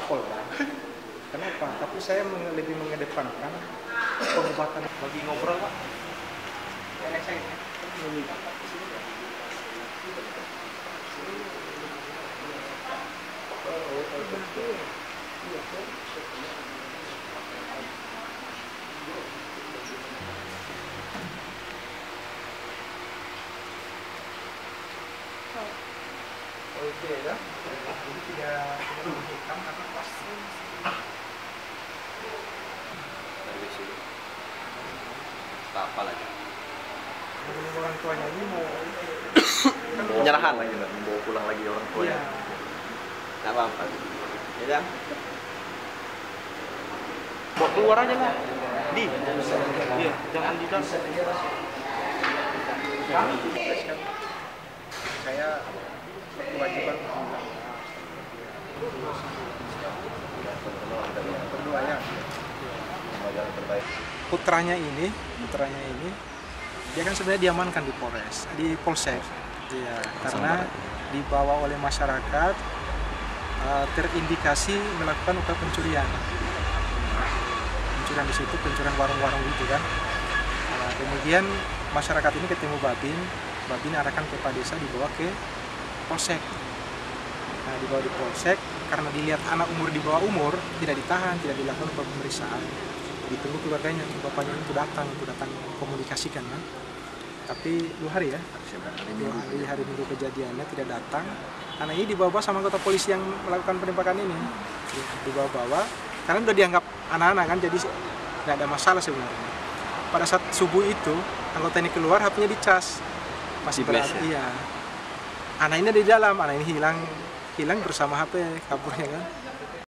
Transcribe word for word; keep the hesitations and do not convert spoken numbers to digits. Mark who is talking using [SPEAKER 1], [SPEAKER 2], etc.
[SPEAKER 1] Polda. Kenapa? Tapi saya menge- lebih mengedepankan pengobatan.
[SPEAKER 2] Lagi ngobrol Pak.
[SPEAKER 1] Oke ya, ini tidak tidak hitam karena pas.
[SPEAKER 2] Dari sini. Tak apa lagi.
[SPEAKER 1] Orang tuanya ini mau
[SPEAKER 2] Penyerahan lagi, Mbak. Membawa pulang lagi orang tua
[SPEAKER 1] Iya.
[SPEAKER 2] ya. Enggak apa-apa. Ya dah. Bawa keluar aja lah. Di. Iya, jangan di dalam.
[SPEAKER 1] saya kewajiban berdoanya. Putranya ini, putranya ini, dia kan sebenarnya diamankan di Polres, di Polsek, ya, karena dibawa oleh masyarakat uh, terindikasi melakukan upaya pencurian, pencurian di situ, pencurian warung-warung gitu kan. Nah, kemudian masyarakat ini ketemu Babin, Babin arahkan ke Pak Desa, dibawa ke Polsek. Nah, dibawa di Polsek karena dilihat anak umur di bawah umur tidak ditahan, tidak dilakukan pemeriksaan. Ditunggu keluarganya, bapaknya itu datang, itu datang komunikasikan kan. Tapi dua hari ya, dua hari hari minggu kejadiannya tidak datang. Anak ini dibawa sama anggota polisi yang melakukan penembakan ini, dibawa-bawa karena udah dianggap anak-anak kan, jadi nggak ada masalah sebenarnya. Pada saat subuh itu anggota ini keluar, H P-nya dicas, masih berada. Iya. Anak ini ada di dalam, anak ini hilang, hilang bersama H P, kaburnya kan.